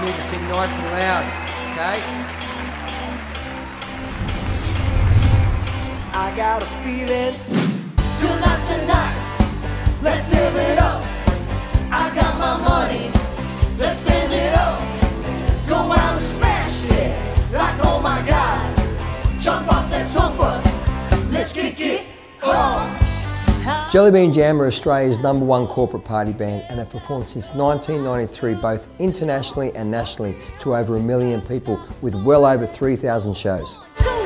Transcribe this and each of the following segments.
need to sing nice and loud, okay? I got a feeling tonight's the night. Let's live it up. I got my money. Let's spend it up. Go out and smash it like oh my God. Jump off that sofa. Let's kick it home. Jelly Bean Jam are Australia's #1 corporate party band and have performed since 1993 both internationally and nationally to over 1 million people with well over 3,000 shows.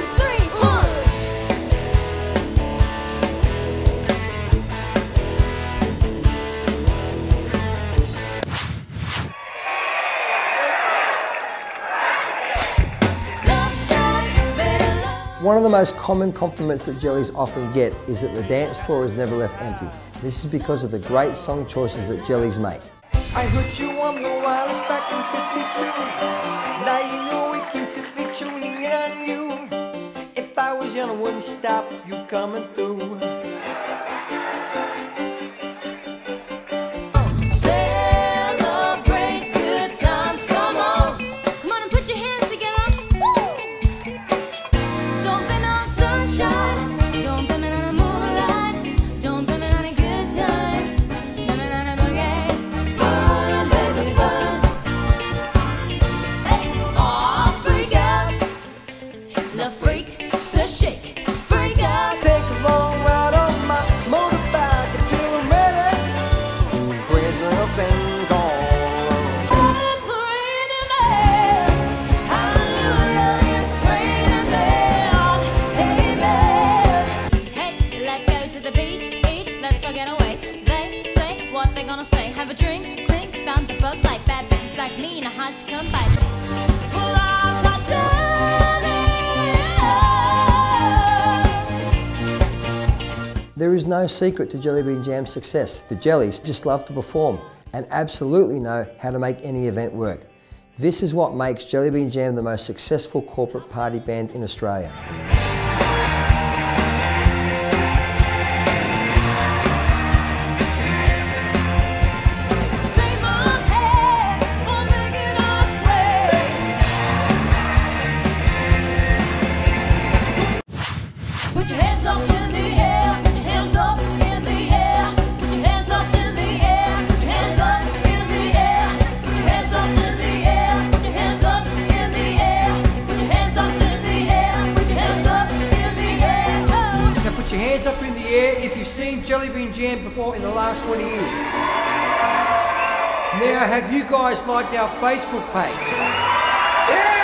One of the most common compliments that Jellies often get is that the dance floor is never left empty. This is because of the great song choices that Jellies make. I heard you on the wireless back in '52. Now you know we can be tuning in on you. If I was young, I wouldn't stop you coming through. Have a drink, clink, found the bug like bad bitches like me and I had to come by. There is no secret to Jelly Bean Jam's success. The Jellies just love to perform and absolutely know how to make any event work. This is what makes Jelly Bean Jam the most successful corporate party band in Australia. Put your hands up in the air, put your hands up in the air, put your hands up in the air, put your hands up in the air, put your hands up in the air, put your hands up in the air, put your hands up in the air, put your hands up in the air. Oh. Now put your hands up in the air if you've seen Jelly Bean Jam before in the last 20 years. Now have you guys liked our Facebook page? Yeah!